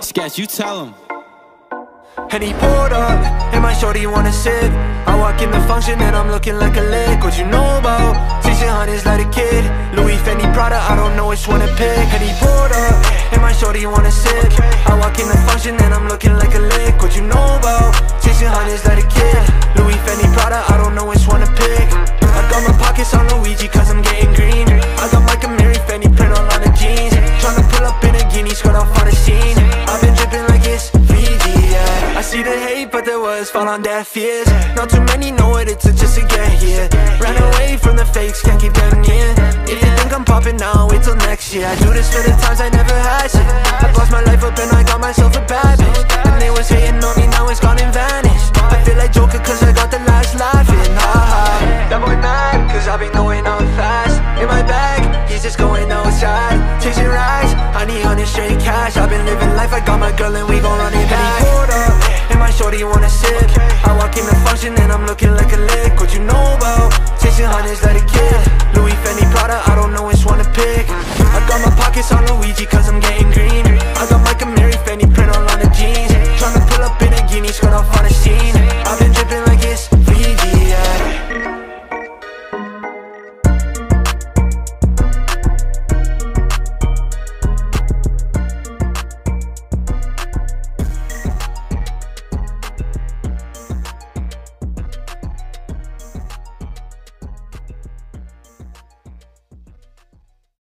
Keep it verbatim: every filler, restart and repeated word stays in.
Sketch, you tell him. And he poured up, and my shorty wanna sip. I walk in the function and I'm looking like a lick. What you know about chasing hundreds like a kid? Louis, Fendi, Prada, I don't know which one to pick. And he poured up, and my shorty wanna sip. I walk in the function and I'm looking like a lick. What you know about chasing hundreds like a kid? Louis, Fendi, Prada, I don't know which one to pick. I got my pockets on Luigi cause I'm getting green. I got Mike and Mary, Fendi print all on the jeans. Tryna pull up in a guinea skirt off on the scene. I've been dripping like it's Fiji, yeah. I see the hate but the words fall on deaf ears. Not too many know what it took just to get here. Ran away from the fakes, can't keep them near. If you think I'm popping now, wait till next year. I do this for the times I never had shit. I lost my life up and I got myself a bad bitch. And they was hating on me, now it's gone and vanished. I feel like Joker cause I got the last laughing. Haha, that boy mad cause I've been going out fast. In my bag, he's just going outside. Chasing rides, I need hundred straight cash. I've been living life, I got my girl and we gon' run it back. And he poured up, and my shorty wanna sip. I walk in the function and I'm looking like a lick.